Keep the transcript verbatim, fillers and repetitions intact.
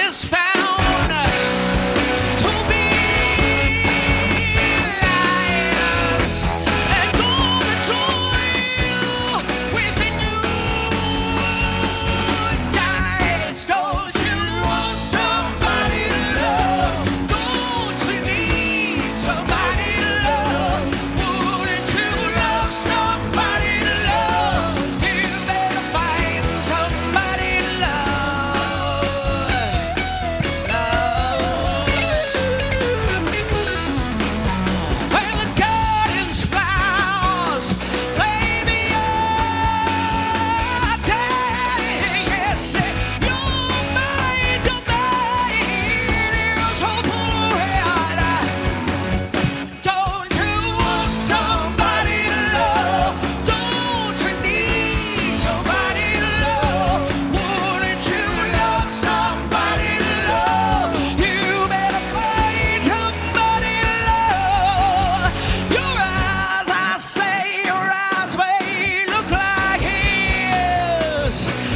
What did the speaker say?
is found to be liars, and all the joy within you dies. Don't you want somebody to love? Don't you need somebody to love? Wouldn't you love somebody to love? You better find somebody to love. Love. Well, the garden's flowers lay me a day. Yes, your mind domain is open. Don't you want somebody to love? Don't you need somebody to love? Wouldn't you love somebody to love? You better find somebody to love. Your eyes, I say, your eyes may look like his,